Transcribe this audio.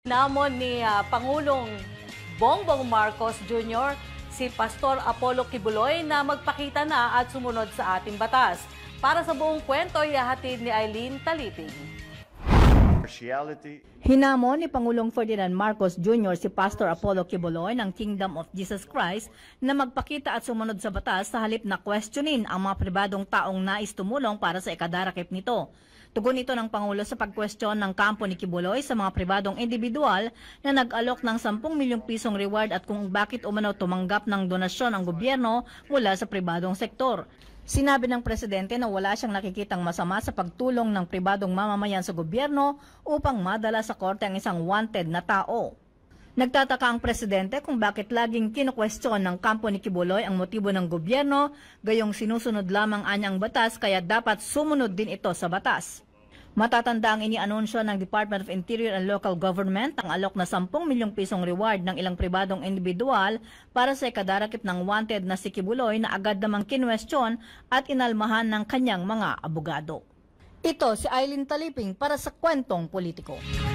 Namon ni Pangulong Bongbong Marcos Jr. si Pastor Apollo Kibuloy na magpakita na at sumunod sa ating batas. Para sa buong kwento, ihahatid ni Eileen Taliping. Hinamon ni Pangulong Ferdinand Marcos Jr. si Pastor Apollo Kibuloy ng Kingdom of Jesus Christ na magpakita at sumunod sa batas sa halip na questionin ang mga pribadong taong nais tumulong para sa ikadarakip nito. Tugon ito ng Pangulo sa pagkwestiyon ng kampo ni Kibuloy sa mga pribadong individual na nag-alok ng 10 milyong pisong reward at kung bakit umano tumanggap ng donasyon ang gobyerno mula sa pribadong sektor. Sinabi ng Presidente na wala siyang nakikitang masama sa pagtulong ng pribadong mamamayan sa gobyerno upang madala sa korte ang isang wanted na tao. Nagtataka ang Presidente kung bakit laging kinukwestiyon ng kampo ni Kibuloy ang motibo ng gobyerno, gayong sinusunod lamang anyang batas kaya dapat sumunod din ito sa batas. Matatanda ang inianunsyo ng Department of Interior and Local Government ang alok na 10 milyong pisong reward ng ilang pribadong individual para sa ikadarakip ng wanted na si Kibuloy na agad namang kinwestiyon at inalmahan ng kanyang mga abogado. Ito si Eileen Taliping para sa Kwentong Politiko.